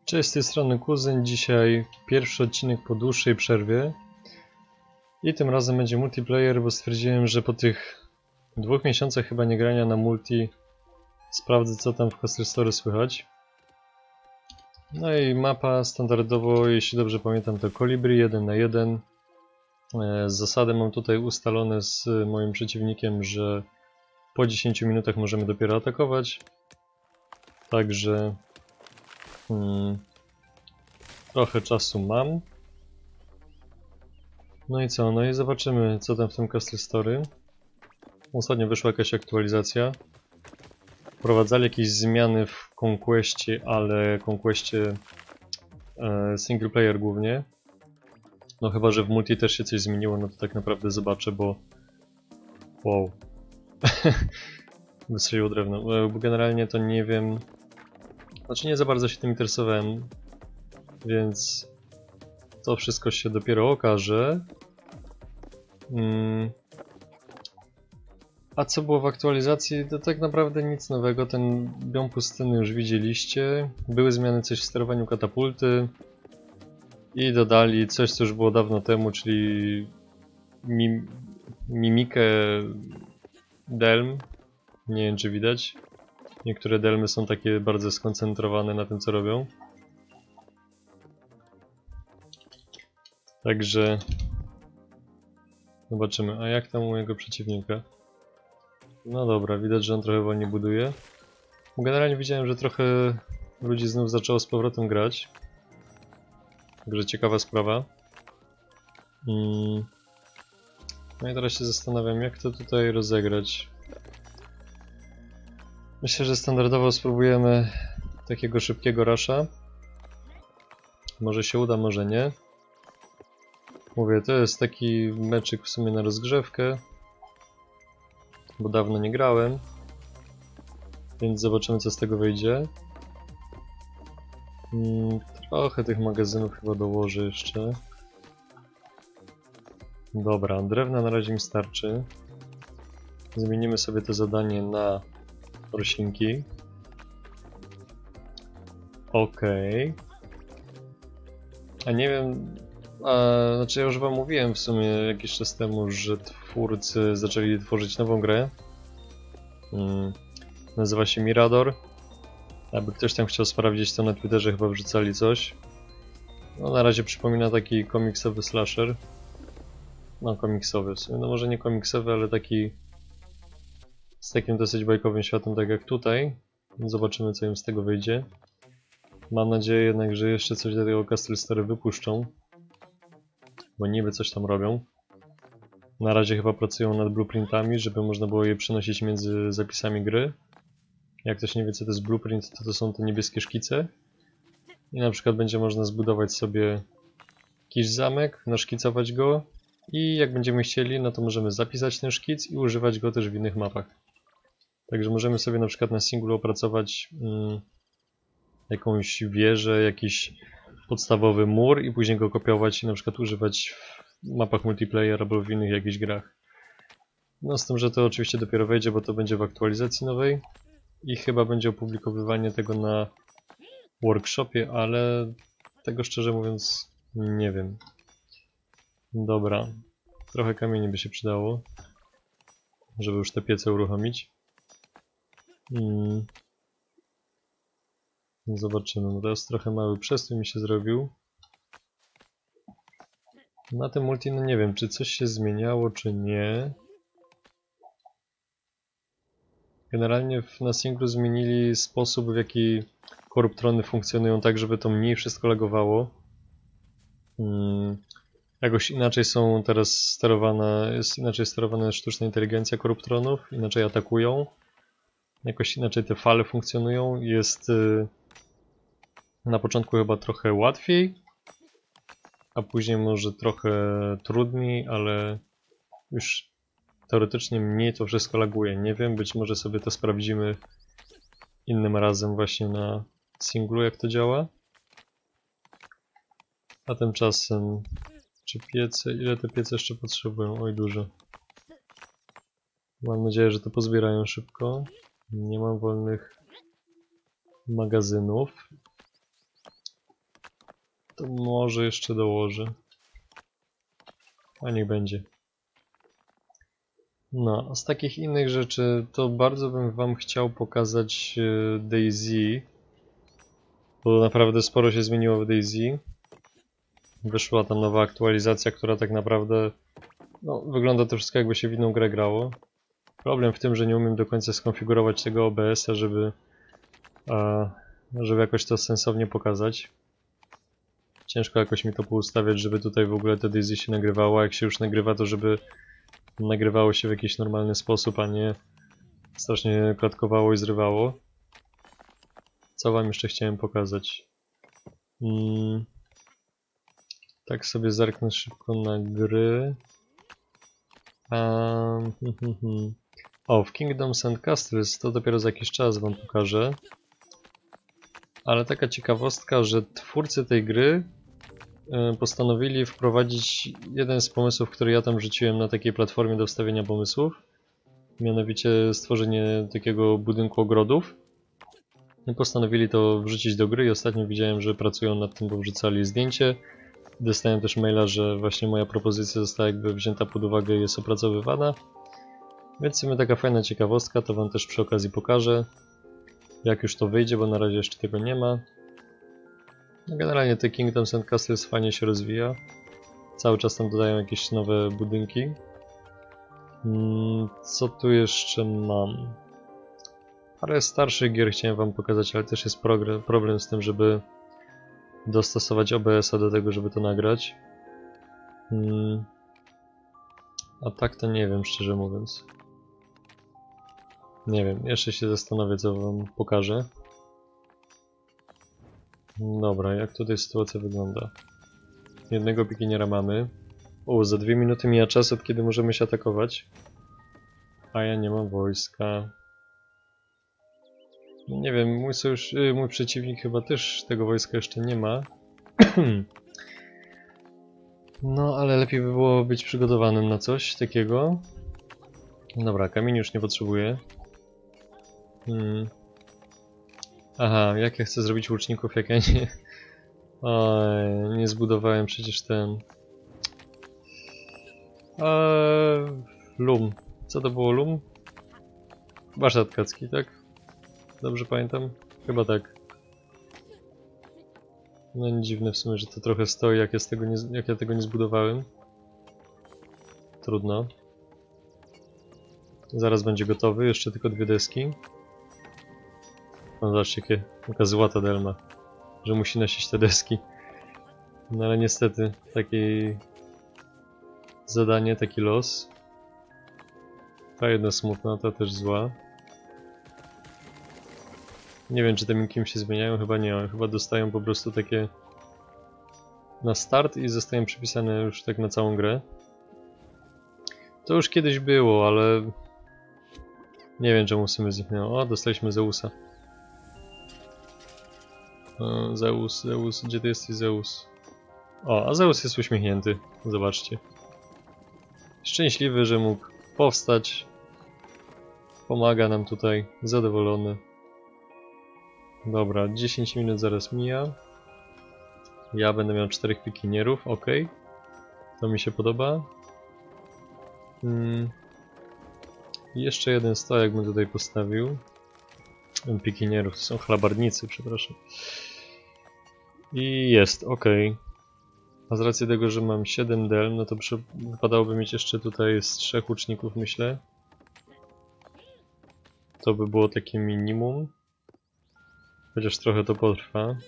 Cześć, z tej strony Kuzyn. Dzisiaj pierwszy odcinek po dłuższej przerwie. I tym razem będzie multiplayer, bo stwierdziłem, że po tych 2 miesiącach chyba nie grania na multi sprawdzę, co tam w Castle Story słychać. No i mapa standardowo, jeśli dobrze pamiętam, to Kolibri 1 na 1. Zasady mam tutaj ustalone z moim przeciwnikiem, że po 10 minutach możemy dopiero atakować. Także trochę czasu mam. No i co? No i zobaczymy, co tam w tym Castle Story. Ostatnio wyszła jakaś aktualizacja. Wprowadzali jakieś zmiany w Conquestie, ale Conquestie single player głównie. No chyba, że w multi też się coś zmieniło, no to tak naprawdę zobaczę, bo... Wow. Wystrzeliło drewno. Bo generalnie to nie wiem... Znaczy nie za bardzo się tym interesowałem, więc to wszystko się dopiero okaże. A co było w aktualizacji? To tak naprawdę nic nowego. Ten biom pustyny już widzieliście. Były zmiany coś w sterowaniu katapulty. I dodali coś, co już było dawno temu, czyli mimikę delm. Nie wiem, czy widać. Niektóre delmy są takie bardzo skoncentrowane na tym, co robią. Także zobaczymy. A jak tam u mojego przeciwnika? No dobra, widać, że on trochę wolniej buduje. Generalnie widziałem, że trochę ludzi znów zaczęło z powrotem grać. Także ciekawa sprawa. No i teraz się zastanawiam, jak to tutaj rozegrać. Myślę, że standardowo spróbujemy takiego szybkiego rusha. Może się uda, może nie. Mówię, to jest taki meczyk w sumie na rozgrzewkę, bo dawno nie grałem, więc zobaczymy, co z tego wyjdzie. Trochę tych magazynów chyba dołożę jeszcze. Dobra, drewna na razie mi starczy. Zmienimy sobie to zadanie na roślinki. Okej. A nie wiem... Znaczy ja już wam mówiłem w sumie jakiś czas temu, że twórcy zaczęli tworzyć nową grę. Nazywa się Mirador. Jakby ktoś tam chciał sprawdzić, to na Twitterze chyba wrzucali coś. No na razie przypomina taki komiksowy slasher. No komiksowy w sumie, no może nie komiksowy, ale taki z takim dosyć bajkowym światem, tak jak tutaj. Zobaczymy, co im z tego wyjdzie. Mam nadzieję jednak, że jeszcze coś do tego Castle Story wypuszczą. Bo niby coś tam robią. Na razie chyba pracują nad blueprintami, żeby można było je przenosić między zapisami gry. Jak ktoś nie wie, co to jest blueprint, to są te niebieskie szkice. I na przykład będzie można zbudować sobie jakiś zamek, naszkicować go i jak będziemy chcieli, no to możemy zapisać ten szkic i używać go też w innych mapach. Także możemy sobie na przykład na singlu opracować jakąś wieżę, jakiś podstawowy mur i później go kopiować i na przykład używać w mapach multiplayer albo w innych jakichś grach. No z tym, że to oczywiście dopiero wejdzie, bo to będzie w aktualizacji nowej i chyba będzie opublikowywanie tego na workshopie, ale tego szczerze mówiąc nie wiem. Dobra, trochę kamieni by się przydało, żeby już te piece uruchomić. Zobaczymy, bo teraz trochę mały przestój mi się zrobił. Na tym multi, no nie wiem, czy coś się zmieniało, czy nie. Generalnie na singlu zmienili sposób, w jaki koruptrony funkcjonują, tak żeby to mniej wszystko lagowało. Jakoś inaczej są teraz jest inaczej sterowana sztuczna inteligencja koruptronów, inaczej atakują. Jakoś inaczej te fale funkcjonują. Jest na początku chyba trochę łatwiej, a później może trochę trudniej, ale już teoretycznie mniej to wszystko laguje. Nie wiem, być może sobie to sprawdzimy innym razem właśnie na singlu, jak to działa. A tymczasem, czy piece, ile te piece jeszcze potrzebują? Oj, dużo. Mam nadzieję, że to pozbierają szybko. Nie mam wolnych magazynów. To może jeszcze dołożę. A niech będzie. No, a z takich innych rzeczy to bardzo bym wam chciał pokazać DayZ. Bo naprawdę sporo się zmieniło w DayZ. Wyszła tam nowa aktualizacja, która tak naprawdę no, wygląda to wszystko jakby się w inną grę grało. Problem w tym, że nie umiem do końca skonfigurować tego OBS-a, żeby jakoś to sensownie pokazać. Ciężko jakoś mi to poustawiać, żeby tutaj w ogóle te DayZ się nagrywało, a jak się już nagrywa, to żeby nagrywało się w jakiś normalny sposób, a nie strasznie klatkowało i zrywało. Co wam jeszcze chciałem pokazać? Tak sobie zerknę szybko na gry. O, w Kingdoms and Castles to dopiero za jakiś czas wam pokażę. Ale taka ciekawostka, że twórcy tej gry postanowili wprowadzić jeden z pomysłów, który ja tam rzuciłem na takiej platformie do wstawienia pomysłów. Mianowicie stworzenie takiego budynku ogrodów. I postanowili to wrzucić do gry i ostatnio widziałem, że pracują nad tym, bo wrzucali zdjęcie. Dostałem też maila, że właśnie moja propozycja została jakby wzięta pod uwagę i jest opracowywana. Więc w sumie taka fajna ciekawostka, to wam też przy okazji pokażę. Jak już to wyjdzie, bo na razie jeszcze tego nie ma. No generalnie te Kingdoms and Castles fajnie się rozwija. Cały czas tam dodają jakieś nowe budynki. Co tu jeszcze mam? Parę starszych gier chciałem wam pokazać, ale też jest problem z tym, żeby dostosować OBS-a do tego, żeby to nagrać. A tak to nie wiem, szczerze mówiąc. Nie wiem, jeszcze się zastanowię, co wam pokażę. Dobra, jak tutaj sytuacja wygląda? Jednego pikiniera mamy. O, za 2 minuty mija czas, od kiedy możemy się atakować. A ja nie mam wojska. Nie wiem, mój przeciwnik chyba też tego wojska jeszcze nie ma. No, ale lepiej by było być przygotowanym na coś takiego. Dobra, kamień już nie potrzebuję. Aha, jak ja chcę zrobić łuczników, jak ja nie... Oj, nie zbudowałem przecież ten... Lum. Co to było lum? Warsztat tkacki, tak? Dobrze pamiętam? Chyba tak. No nie dziwne w sumie, że to trochę stoi, jak ja tego nie zbudowałem. Trudno. Zaraz będzie gotowy, jeszcze tylko 2 deski. No zobaczcie, jaka złota delma, że musi nosić te deski. No ale niestety, takie zadanie, taki los. Ta jedna smutna, ta też zła. Nie wiem, czy te minkim się zmieniają, chyba nie, chyba dostają po prostu takie na start i zostają przypisane już tak na całą grę. To już kiedyś było, ale nie wiem, czemu w sumie zniknęło. O, dostaliśmy Zeusa. Zeus, gdzie ty jesteś, Zeus? O, a Zeus jest uśmiechnięty, zobaczcie. Szczęśliwy, że mógł powstać. Pomaga nam tutaj, zadowolony. Dobra, 10 minut zaraz mija. Ja będę miał 4 pikinierów, ok. To mi się podoba. I jeszcze jeden stojak bym tutaj postawił. Pikinierów, to są chlabardnicy, przepraszam. I jest, ok. A z racji tego, że mam 7 delm, no to wypadałoby mieć jeszcze tutaj z 3 łuczników, myślę. To by było takie minimum. Chociaż trochę to potrwa.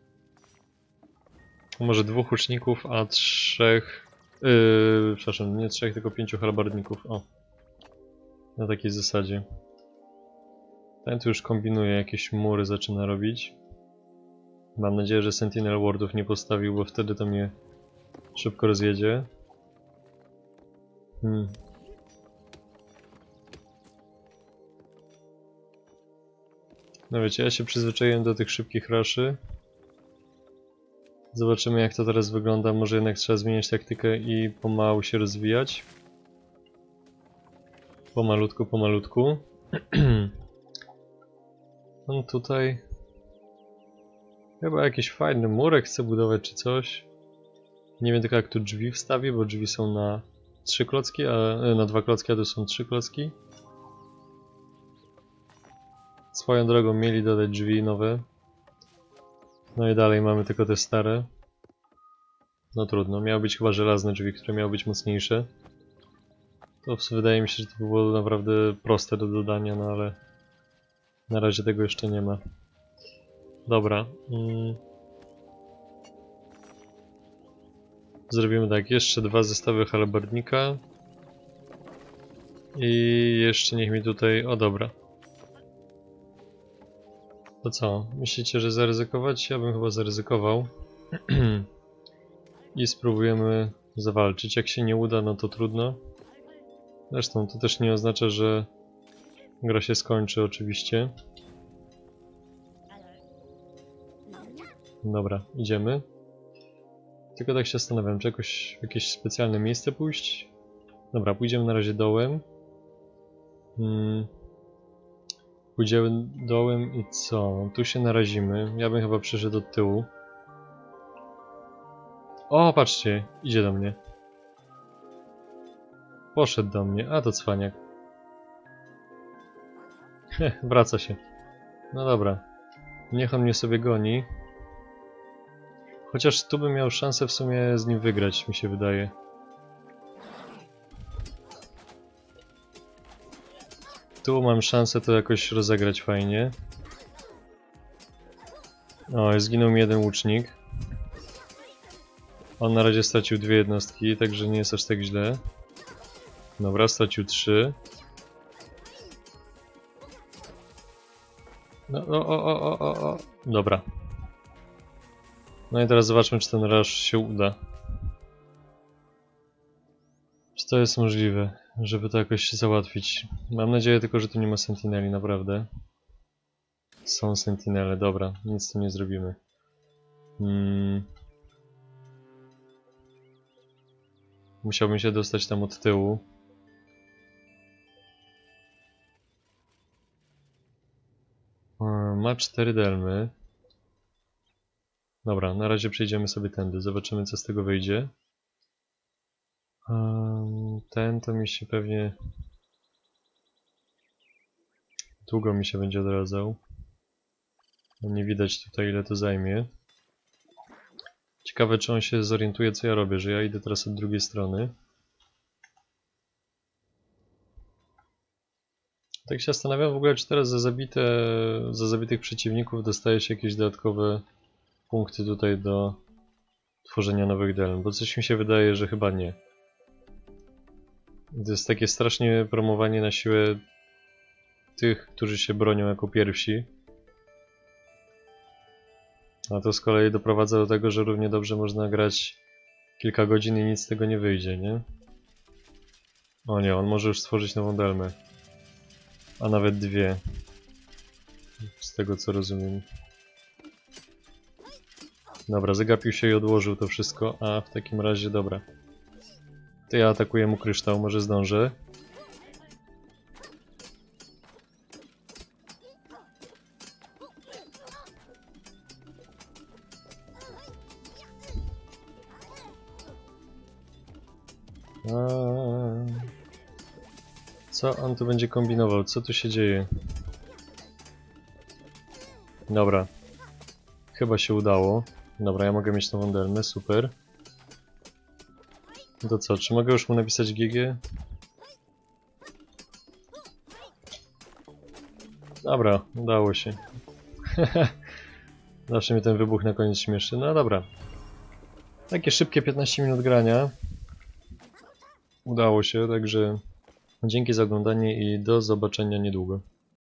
Może 2 łuczników, a 3... przepraszam, nie 3, tylko 5 halabardników. O. Na takiej zasadzie. Ten tu już kombinuje, jakieś mury zaczyna robić. Mam nadzieję, że Sentinel Wardów nie postawił, bo wtedy to mnie szybko rozjedzie. No wiecie, ja się przyzwyczaiłem do tych szybkich ruszy. Zobaczymy, jak to teraz wygląda. Może jednak trzeba zmieniać taktykę i pomału się rozwijać. Pomalutku, pomalutku. On tutaj... Chyba jakiś fajny murek chce budować czy coś. Nie wiem tylko jak tu drzwi wstawi, bo drzwi są na 3 klocki, a na 2 klocki, a tu są 3 klocki. Swoją drogą mieli dodać drzwi nowe. No i dalej mamy tylko te stare. No trudno, miały być chyba żelazne drzwi, które miały być mocniejsze. To wydaje mi się, że to by było naprawdę proste do dodania, no ale na razie tego jeszcze nie ma. Dobra. Zrobimy tak, jeszcze 2 zestawy halabardnika. I jeszcze niech mi tutaj... O dobra. To co? Myślicie, że zaryzykować? Ja bym chyba zaryzykował. I spróbujemy zawalczyć. Jak się nie uda, no to trudno. Zresztą to też nie oznacza, że gra się skończy oczywiście. Dobra, idziemy. Tylko tak się zastanawiam, czy jakoś w jakieś specjalne miejsce pójść? Dobra, pójdziemy na razie dołem. Pójdziemy dołem i co? Tu się narazimy. Ja bym chyba przyszedł od tyłu. O, patrzcie, idzie do mnie. Poszedł do mnie, a to cwaniak. Wraca się. No dobra. Niech on mnie sobie goni. Chociaż tu bym miał szansę w sumie z nim wygrać, mi się wydaje. Tu mam szansę to jakoś rozegrać fajnie. O, zginął mi jeden łucznik. On na razie stracił 2 jednostki, także nie jest aż tak źle. Dobra, stracił 3. No, o. Dobra. No i teraz zobaczmy, czy ten rush się uda. Czy to jest możliwe, żeby to jakoś załatwić? Mam nadzieję tylko, że tu nie ma sentineli, naprawdę. Są sentinele, dobra, nic z tym nie zrobimy. Musiałbym się dostać tam od tyłu. Ma 4 delmy. Dobra, na razie przejdziemy sobie tędy, zobaczymy co z tego wyjdzie. Ten to mi się pewnie... Długo mi się będzie odradzał. Nie widać tutaj ile to zajmie. Ciekawe czy on się zorientuje co ja robię, że ja idę teraz od drugiej strony. Tak się zastanawiam w ogóle czy teraz za zabitych przeciwników dostaje się jakieś dodatkowe punkty tutaj do tworzenia nowych delm, bo coś mi się wydaje, że chyba nie. To jest takie strasznie promowanie na siłę tych, którzy się bronią jako pierwsi. A to z kolei doprowadza do tego, że równie dobrze można grać kilka godzin i nic z tego nie wyjdzie, nie? O nie, on może już stworzyć nową delmę. A nawet 2. Z tego co rozumiem. Dobra, zagapił się i odłożył to wszystko, a w takim razie dobra. To ja atakuję mu kryształ, może zdążę. Co on tu będzie kombinował? Co tu się dzieje? Dobra. Chyba się udało. Dobra, ja mogę mieć nową delmę, super. To co, czy mogę już mu napisać GG? Dobra, udało się. Zawsze mnie ten wybuch na koniec śmieszy. No dobra. Takie szybkie 15 minut grania. Udało się, także dzięki za oglądanie i do zobaczenia niedługo.